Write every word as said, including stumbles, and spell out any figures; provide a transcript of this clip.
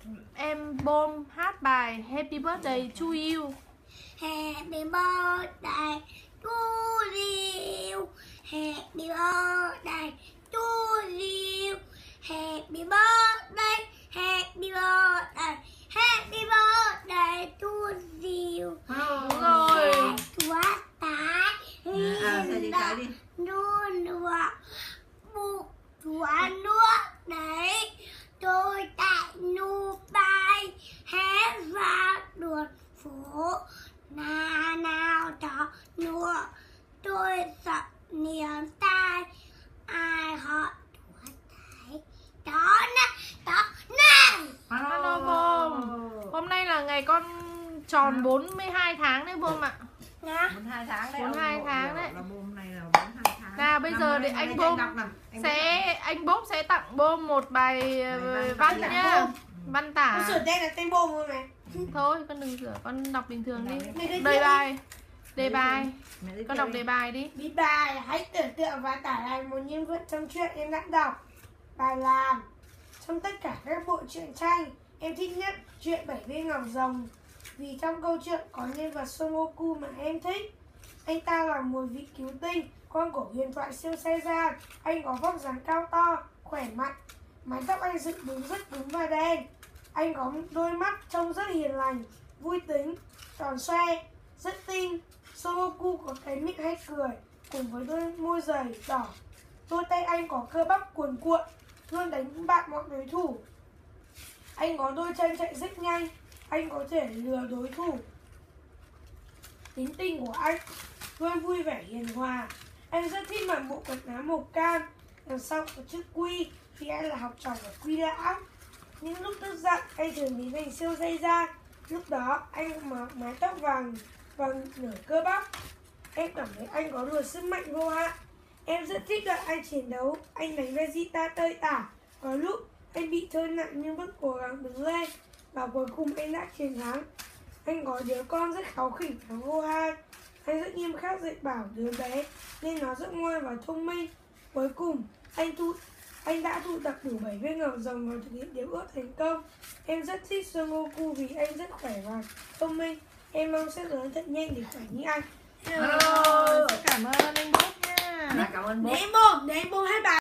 em Bom hát bài Happy Birthday to you. Happy birthday to you. Happy birthday to you. Happy birthday. Happy birthday. Happy birthday to you. Đúng rồi. Chúa tái hiền đạo luôn được bu chúa nước đấy. Tôi tại nu bay hé ra đường phố na nào đó nữa. Tôi sợ niềm tai ai họ chúa tái đó nè đó nè. Hello Bom. Hôm nay là ngày con tròn bốn mươi hai tháng đấy Bom ạ. bốn mươi hai tháng đấy. bốn mươi hai tháng đấy. Là Bom này là bốn mươi hai tháng. Nào bây giờ để anh Bom sẽ anh Bom sẽ tặng Bom một bài văn nhá. Văn tả. Con sửa tên là tên Bom không này? Thôi con đừng sửa, con đọc bình thường đi. Đề bài. Đề bài. Con đọc đề bài đi. Bí bài, hãy tưởng tượng và tả lại một nhân vật trong truyện em đã đọc. Bài làm. Trong tất cả các bộ truyện tranh, em thích nhất truyện Bảy Viên Ngọc Rồng. Vì trong câu chuyện có nhân vật Son Goku mà em thích. Anh ta là một vị cứu tinh, con của huyền thoại siêu Saiyan. Anh có vóc dáng cao to, khỏe mạnh. Mái tóc anh dựng đúng rất đúng và đen. Anh có đôi mắt trông rất hiền lành, vui tính, tròn xoe, rất tinh. Son Goku có cái miệng hay cười, cùng với đôi môi dày đỏ. Đôi tay anh có cơ bắp cuồn cuộn, luôn đánh bại mọi đối thủ. Anh có đôi chân chạy rất nhanh, anh có thể lừa đối thủ. Tính tình của anh luôn vui vẻ hiền hòa. Anh rất thích mặc bộ quần áo màu cam, đằng sau có chữ Quy vì anh là học trò của Quy Lão. Những lúc tức giận, anh thường biến thành siêu dây da. Lúc đó anh mặc mái tóc vàng vàng nửa cơ bắp. Em cảm thấy anh có luồng sức mạnh vô hạn. Em rất thích đoạn anh chiến đấu. Anh đánh Vegeta tơi tả. Có lúc anh bị thương nặng nhưng vẫn cố gắng đứng lên, và cuối cùng anh đã chiến thắng. Anh có đứa con rất kháu khỉnh là Gohan. Anh rất nghiêm khắc dạy bảo đứa bé nên nó rất ngoan và thông minh. Cuối cùng anh thu anh đã thu tập đủ bảy viên ngọc rồng và thực hiện điều ước thành công. Em rất thích Son Goku vì anh rất khỏe và thông minh. Em mong sẽ lớn thật nhanh để khỏe như anh. Hello, cảm ơn anh Bom nha. Cảm ơn Bom. Để em Bom, để em Bom hai bài.